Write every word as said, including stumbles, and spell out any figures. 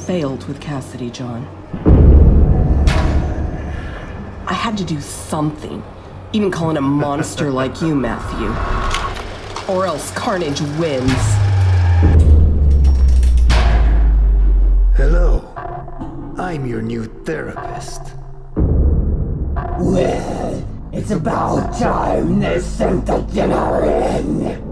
failed with Kasady, John. I had to do something. Even calling a monster like you, Matthew. Or else Carnage wins. Hello. I'm your new therapist. Well, it's about time they sent the dinner in.